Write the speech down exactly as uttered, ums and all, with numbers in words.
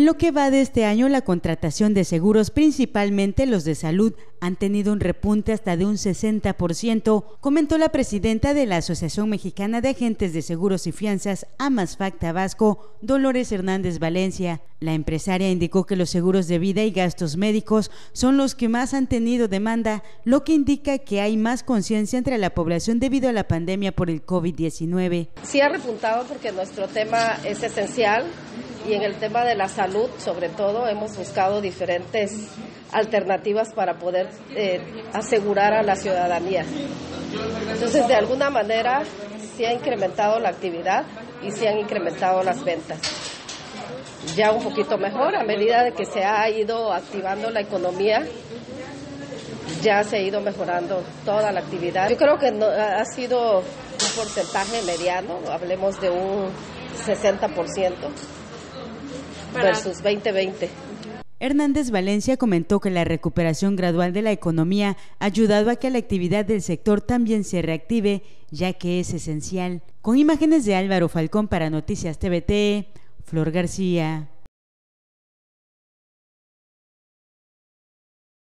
lo que va de este año, la contratación de seguros, principalmente los de salud, han tenido un repunte hasta de un sesenta por ciento, comentó la presidenta de la Asociación Mexicana de Agentes de Seguros y Fianzas, AMASFAC Tabasco, Dolores Hernández Valencia. La empresaria indicó que los seguros de vida y gastos médicos son los que más han tenido demanda, lo que indica que hay más conciencia entre la población debido a la pandemia por el COVID diecinueve. Sí ha repuntado porque nuestro tema es esencial y en el tema de la salud, sobre todo, hemos buscado diferentes alternativas para poder eh, asegurar a la ciudadanía. Entonces, de alguna manera, sí ha incrementado la actividad y sí han incrementado las ventas. Ya un poquito mejor, a medida de que se ha ido activando la economía, ya se ha ido mejorando toda la actividad. Yo creo que no, ha sido un porcentaje mediano, hablemos de un sesenta por ciento versus veinte veinte. Hernández Valencia comentó que la recuperación gradual de la economía ha ayudado a que la actividad del sector también se reactive, ya que es esencial. Con imágenes de Álvaro Falcón para Noticias T V T, Flor García.